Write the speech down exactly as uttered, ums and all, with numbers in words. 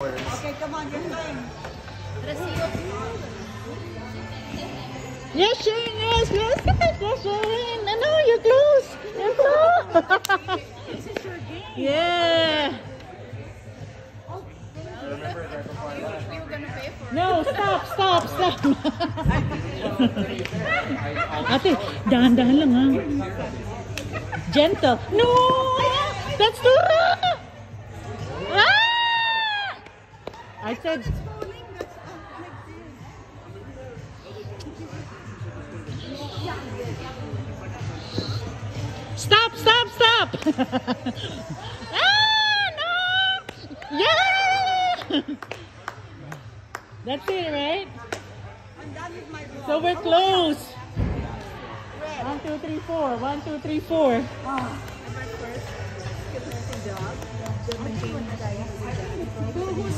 Okay, come on, your time. Yes, Shane, yes, yes, yes, Shane. No, no, you're close. You're close. This is your game. Yeah. No, stop, stop, stop. Ate, dahan-dahan lang ha. Gentle. No! That's too rough! Ah! I said... Stop, stop, stop! Ah, no! Yeah! That's it, right? I'm done with my vlog. So we're close. One, two, three, four. One, two, three, four. Who's